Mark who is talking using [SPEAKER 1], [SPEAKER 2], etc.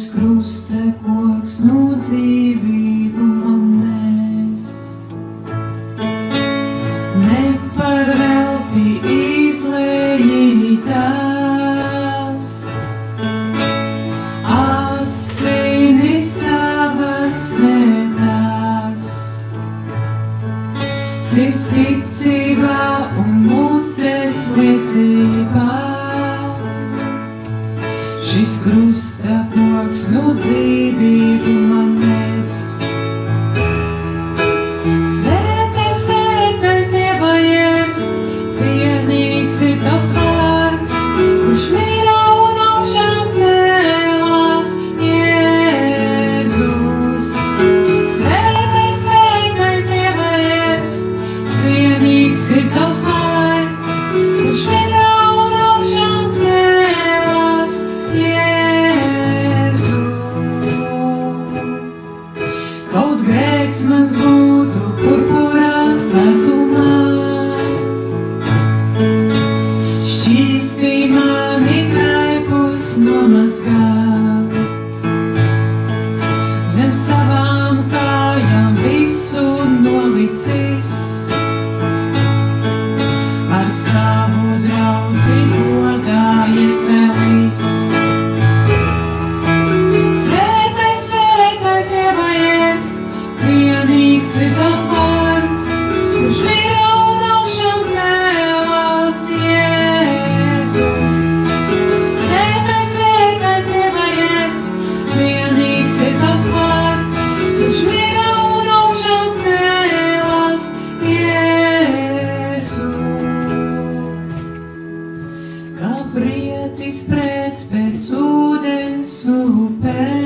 [SPEAKER 1] krusta koks no dzīvību man nes. Ne par velti izlējītās, asinis savas svētās, sirds ticībā un mutes liecībā. Šis krusta koks no dzīvību man nes. Svētais, svētais Dieva Jēzus, cienīgs ir tavs vārds, kurš mīra un augšām cēlās, Jēzus. Svētais, svētais Dieva Jēzus, cienīgs ir tavs vārds, kurš mīra un augšām cēlās, Jēzu. Kaut grēks mans būtu purpurā sartumā, šķīstī mani kraipus nomazgā. Zem savām kājām visu nolicis, ar savu draudzi godā iecelis. Svētais, svētais Dieva Jēzus, cienīgs ir tavs vārds, kurš mīra un augšām cēlās, Jēzus. Svētais, svētais Dieva Jēzus, cienīgs ir tavs vārds, kurš mīra un augšām cēlās, Jēzus. Kā prietis prēc pēc ūdens upē,